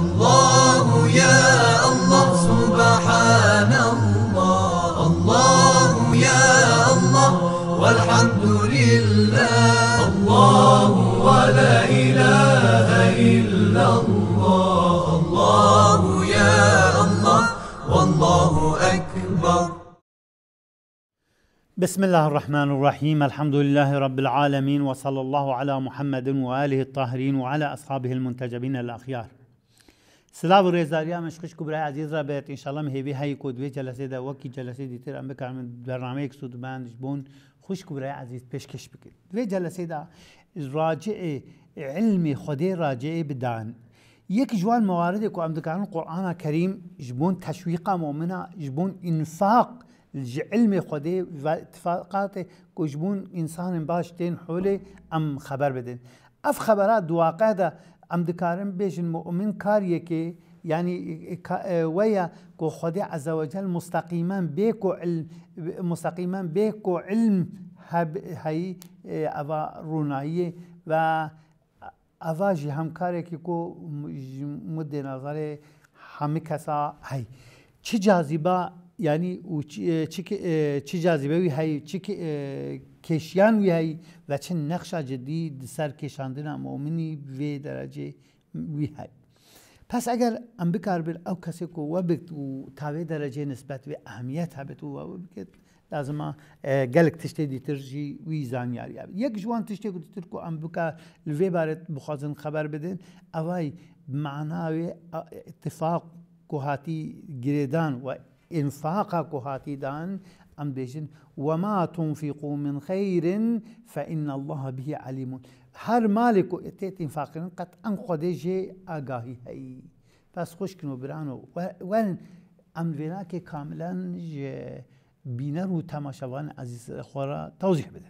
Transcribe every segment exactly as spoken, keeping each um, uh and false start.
الله يا الله سبحان الله الله يا الله والحمد لله الله ولا إله إلا الله الله يا الله والله أكبر. بسم الله الرحمن الرحيم. الحمد لله رب العالمين، وصلى الله على محمد وآله الطاهرين وعلى أصحابه المنتجبين الأخيار. سلام و رضایت مشکوش کبرای عزیز را بهت ان شاء الله مهیبی های کدوی جلسه دا وکی جلسه دیتر ام بکرم برنامه یک سود بندش بون خوش کبرای عزیز پیشکش بکن. دوی جلسه دا راجع علم خودی راجع بدان یک جوان موارد کو ام دکان قرآن کریم جبون تشویق مؤمنه جبون انفاق علم خودی و اتفاقات کو جبون انسان باش تین حوله ام خبر بدن. اف خبرات دواقع دا ام دکارم بیشن مؤمن کاریه که یعنی ویا کو خدا عز وجل مستقیما بیکو علم مستقیما بیکو علم هی اوا رونایی و اواجی همکاری که کو مد نظر همه کسا هی چه جاذبه یعنی او چه جاذبه وی هی چه کشیان وی هی و چه نقش جدید سر کشاندن مؤمنی وی درجه وی هی. پس اگر ام بکار بر او کسی کو و بکت و تاوی درجه نسبت به اهمیت هبت و بکت لازم گلک تشتی دیتر جی وی زانیاری هبت. یک جوان تشتی کو دیتر کو ام بکار لوی بارت بخوازن خبر بدن اوای معنای اتفاق کو هاتی گریدان و انفاق کو هاتی دان ام بیشن وما تنفقوا من خير فإن الله به عليم. هر مالك اتيت انفاقن قد ان خديجي آگاهی هي. پس خوش کنو برانو وين ام وینا کاملا بینر و تماشاوان عزیز خورا توضیح بده.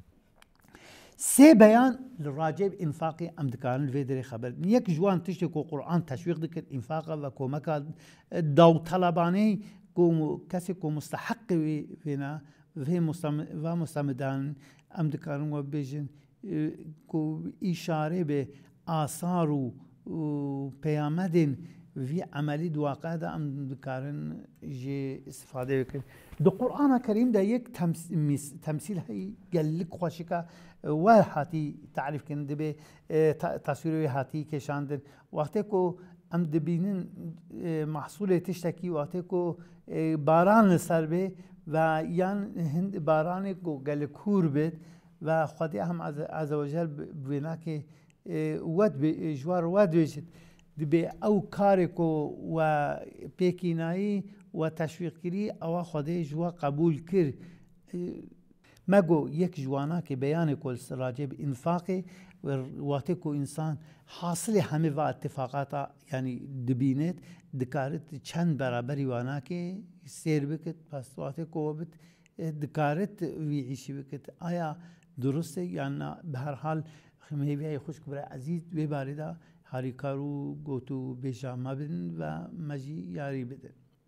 سه بیان لراجع انفاق ام دکان الفيدري خبر یک جوان تشتی کو قرآن تشویق دکت انفاق و کمک دو طلبانی کو کسی کو مستحق وینا و مستمدان ام دکارن و بیشن کو اشاره به آثار و پیامدن وی عملی دواقع دا ام دکارن جه استفاده بکن. دو قرآن کریم دا یک تمثیل هی گلک خوشکا و حاتی تعریف کنده به تصویر حاتی کشاندن وقتی کو ام دبینن محصول تشتکی وقتی کو باران سر به و یان هند باران کو گل کور بید و خدای هم عز وجل بنا که ود به جوار ود بشد به او کار کو و پیکینایی و تشویق کری او خدای جوا قبول کر مگو یک جوانا که بیان کل راجع به انفاق و وقتی کو انسان حاصل همه و اتفاقات یعنی دبینت دکارت چند برابری وانا که سیر بکت پس وقتی کو بت دکارت ویعیشی بکت آیا درسته یا نه. به هر حال خمیوی خوش کبرای عزیز وی بارده هاری کارو گوتو بیشام بدن و مجی یاری بدن.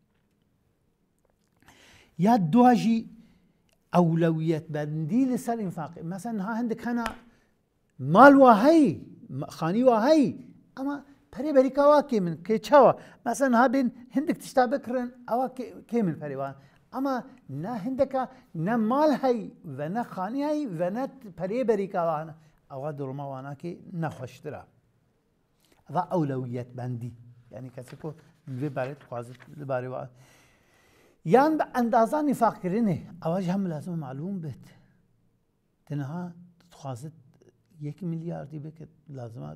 یا دواجی اولویت بندی لسر انفاق. مثلا ها هندک هنا مال واهی خانی واهی اما پری بری کوا کی من کی چوا مثلا ها بین هندک تشتابه کرن اوا کی من پری وان اما نه هندکا نه مال هی و نه خانی هی و نه پری بری کوا اوا درما وانا کی نخوشتره و اولویت بندی یعنی کسی کو وی برات خوازت باری وا یان به اندازه نفاق کرنه اواج هم لازم معلوم بید تنها خوازت یک میلیاردی بکت لازمات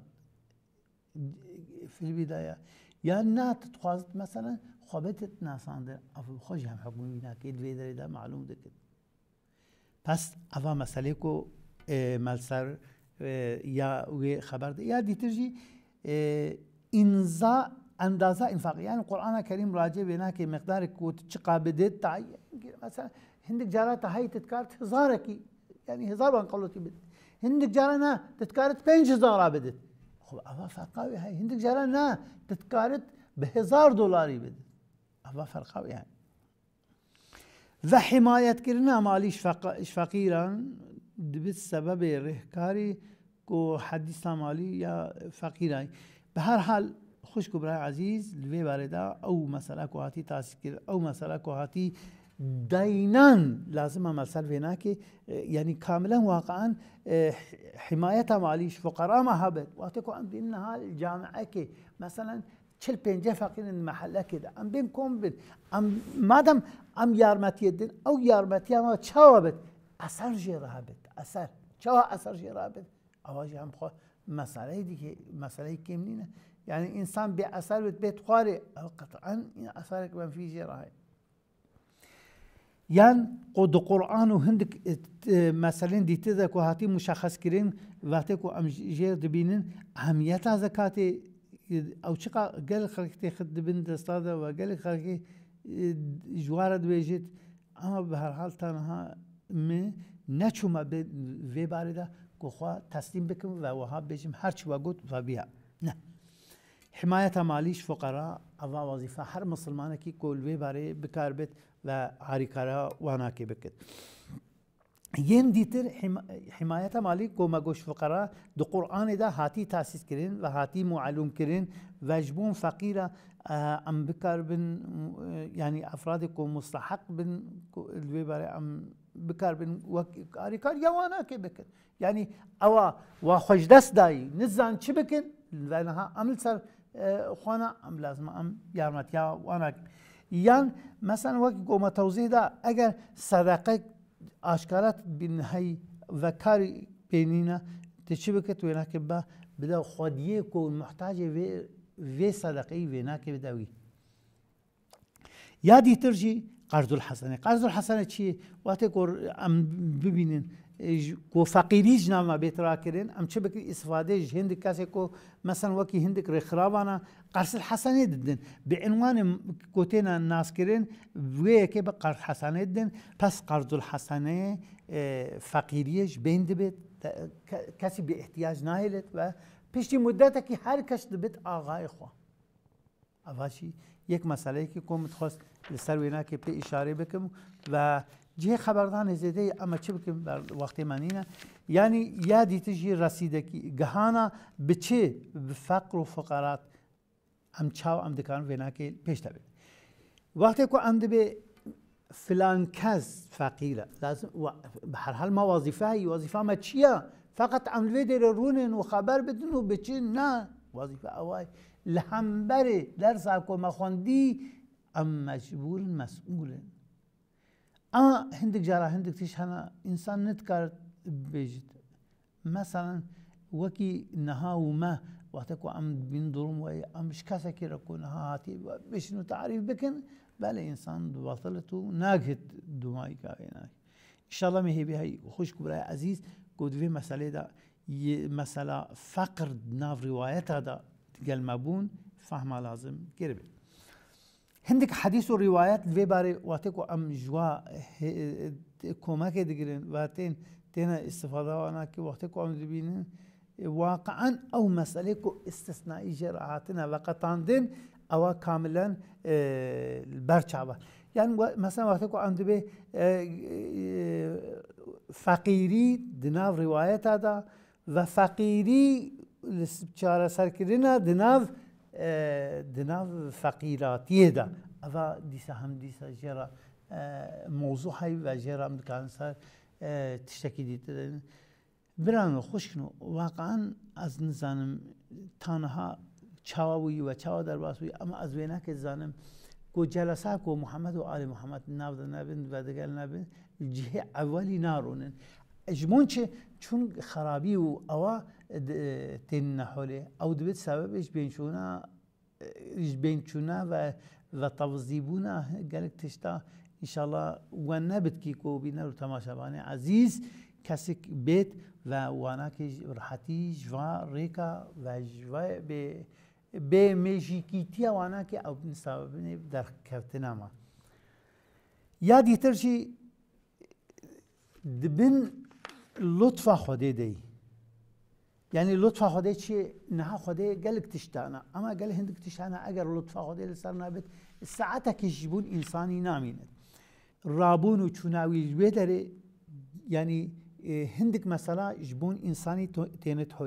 فی البدايه یا نه تخواست مثلا خوابتت ناسانده افو خوش هم حکومی نکید ویدری دا معلوم دکت. پس اوا مسئله کو ملسر یا وی خبر ده یا دیترجی انزا اندازه انفاق یعنی قرآن کریم راجع بینا که مقدار کوت چقا بدید تعیین مثلا هندک جارا تهایی تذکارت هزاره کی یعنی هزار بان قولتی بدید هندک جارا نه تذکارت پنج هزار بدید. خب اوا فرقاوی های هندک جارا نه تذکارت به هزار دلاری بدید اوا فرقاوی های و حمایت کردن مالیش فقیران دبیت سبب رهکاری کو حدیث مالی یا فقیرای. به هر حال خوش برای عزیز لوی باردا او مسئله که هاتی تاسکر او مسئله که هاتی داینان لازم مسئله وینا که یعنی کاملا واقعا حمایت مالیش فقرا ما هبت وقتی که ام بینها الجامعه که مثلا چل پنجه فقیر محله کده ام بین کم بین ام مادم ام یارمتی دین او یارمتی ما چاوا بد اثر جرا هبت اثر چاوا اثر جرا هبت آواز هم خو مسئله دیگه مسئله کم نینه یعنی انسان به اثر بد بیت خواره قطعا این اثر که من فی جرا یان قد قرآن و هندک مثلا دیته ده که هاتی مشخص کرین وقتی که ام جیر دبینن اهمیت زکات او چقا قال خلقتي خد بنت استاذه وقال خلقي جوارد بيجت اما بهالحال تنها من نچو ما في بارده كخوا تسليم بكم ووهاب بيجم هرچ وقت وبيها نه حمایت مالیش فقرا اوا وظیفه هر مسلمانه کی کول وی باره بکار بت و هریکارا وانا کی بکت ین دیتر حمایت مالی کو مگوش فقرا دو قرآن دا هاتی تاسیس کرین و هاتی معلوم کرین و جبون فقیره ام بکار بن یعنی افراد کو مستحق بن وی باره ام بکار بن هریکار یا وانا کی بکت یعنی اوا و خوش دست دای نزان چی بکن و نها عمل سر خوانا ام لازم ام یارمتیا وانا یان مثلا وقتی قوم توضیح دا اگر صدقه آشکارات بنهایی و کاری بینینا تچی بکت وینا که با بدا خودیه کو محتاج و و صدقه وینا که بداوی یا دیتر جی قرض الحسنه قرض الحسنه چی وقتی کو ام ببینین کو فقیری جنما بیترا کرین ام چه بکی استفاده هند کسی کو مثلا وکی هندک رخراوانا قرض الحسنه ددن بعنوان کوتینا الناس کرین وی که به قرض الحسنه ددن پس قرض الحسنه فقیریش بیند بیت کسی به احتیاج نایلت و پیشتی مدت که هر کس دبیت آقای خوا اواشی یک مسئله که کومت خواست لسر وینا که پی اشاره بکم و جه خبردان زیده اما چه بکم بر وقت منینه یعنی یادی تجی رسیدگی گهانا بچه فقر و فقرات ام چاو ام دکان وینا که پیش تبید وقتی که ام دبی فلان کس فقیره لازم به هر حال ما وظیفه هی وظیفه ما چیه فقط عمل در رونن و خبر بدن و بچه نه وظیفه اوای لهمبره درس اکو مخوندی ام مجبور مسئولن اما هندك جارا هندك تيش هنا انسان نتكار بيجت مثلا وكي نها وما وقتكو ام بيندرم وي ام شكاسا كي ركو نها هاتي بشنو تعريف بكن بلا انسان بطلته ناجت دماي كايناك ان شاء الله مهي بهي خوش كبراي عزيز قد في مسألة دا مسألة فقر ناف روايتها دا قال مابون فهمها لازم كربي هندك حديث وروايات في باري واتكو ام جوا كوماك دقرين واتين تينا استفاده وانا كي وقتكو ام دبينين واقعا او مسألة استثنائي جرعاتنا وقتاندين او كاملا البرچابه يعني مثلا وقتكو ام دبي فقيري دناف روايات هذا وفقيري چاره سرکرنا دناف دناف فقیراتیه دا اوا دیسا هم دیسا جرا موضوع های و جرا هم دکان سر تشتکی دیده برانو خوش کنو واقعا از نزانم تانها چاوی و چاو در باسوی اما از وینا که زانم کو جلسه کو محمد و آل محمد ناود نبند و دگل نبند جه اولی نارونن اجمون چه چون خرابی و اوا تین نحوله او دبیت سببش بینشونا بینشونا و و توضیبونا گلک تشتا انشالله و نبت کی کو بینه رو تماشابانه عزیز کسی بیت و وانا که راحتی جوا ریکا و جوا به به میجیکیتی وانا که او سبب در کفتنا ما یادی ترشی دبن لطفه خوده دی يعني لطفه خوده چی نه خوده گلک تشتانا اما گل هندک تشتانا اگر لطفه خوده لسر نابد ساعتا که جبون انسانی نامینه رابون و چوناوی جوه داره يعني هندك مثلا جبون انساني تينت حوله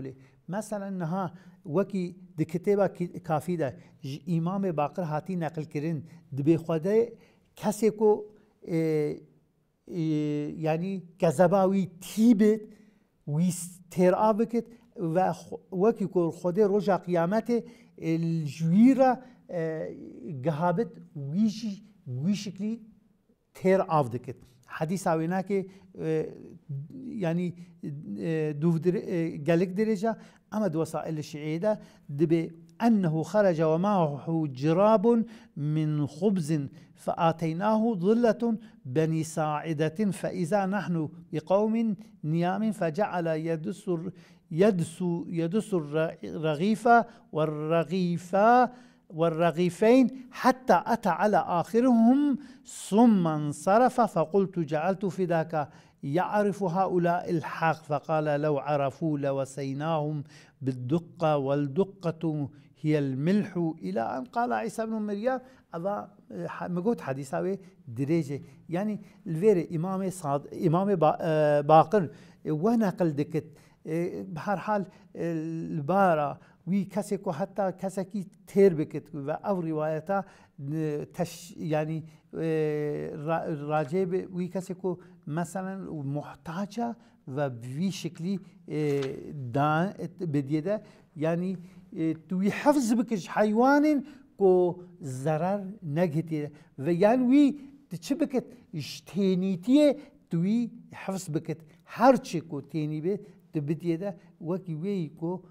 مثلا نها وكي دي كتابة كافي ده إمام باقر هاتي نقل كرين دبي خده كسي كو اه اه يعني كذباوي تيبت ويستر بكت و وكي كو خده رجع قيامته الجويرة اه جهابت ويشي ويشكلي تير آف دكت حديث عوينا كي يعني دوف جالك درجة أمد وسائل الشعيدة دبي أنه خرج ومعه جراب من خبز فآتيناه ظلة بني ساعدة فإذا نحن بقوم نيام فجعل يدس يدس يدس الرغيف والرغيفة والرغيفين حتى أتى على آخرهم ثم انصرف فقلت جعلت فداك يعرف هؤلاء الحق فقال لو عرفوا لوسيناهم بالدقة والدقة هي الملح إلى أن قال عيسى بن مريم هذا مقود حديثة درجة يعني الفير إمام صاد إمام باقر ونقل دكت بهر حال البارة وی کسی کو حتی کسی کی تیر بکت و او روایتا تش يعني راجع وی کسی کو مثلا محتاجه و بوی شکلی دان بدیده يعني توی حفظ بکش حیوان کو ضرر نگهتی و يعني وی چه بکت اشتینیتیه توی حفظ بکت هر چی کو تینی به بدیده وکی وی کو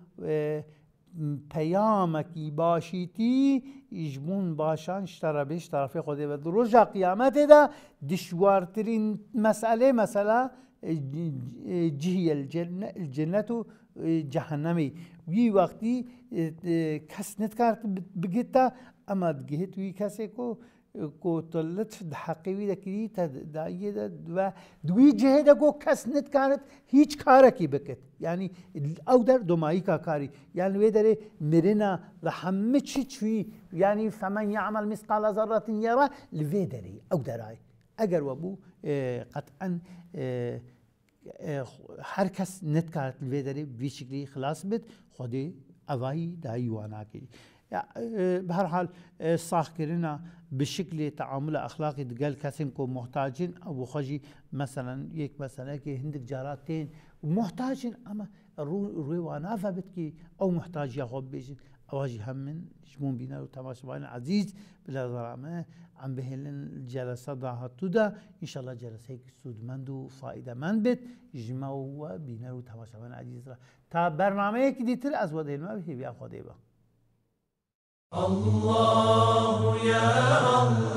پیامکی باشیتی اجمون باشان اشترا بیش طرف خود و رجا قیامت ده دشوارترین مسئله مسئله جهی الجنت و جهنمی وی وقتی کس نتکارت بگیتا اما دگهت وی کسی کو کو طلت حقیقی دکری تداعی ده و دوی جهه ده کو کس نت کارت هیچ کاره کی بکت یعنی او در دومایی کا کاری یعنی وی داره مرنا و همه چی چی یعنی فمن یعمل مثقال ذره یرا لوی داره او درای اگر وبو قطعا هر کس نت کارت لوی داره بی شکلی خلاص بد خودی اوایی دایوانا کی بهر حال صاح كرنا بشكل تعامل اخلاقي قال كاسين كو محتاجين او خجي مثلا يك مثلا كي هندك جاراتين محتاجين اما رويوانا فبتكي او محتاج ياخذ بيجي اواجي هم من شمون بينا وتماشبان عزيز بلا ظلامه عم بهلن الجلسه ضاهت تودا ان شاء الله جلسه سود مند وفائده من بت جمعوا بينا وتماشبان عزيز تا برنامه كديتر از ود علم هي بياخذ الله يا الله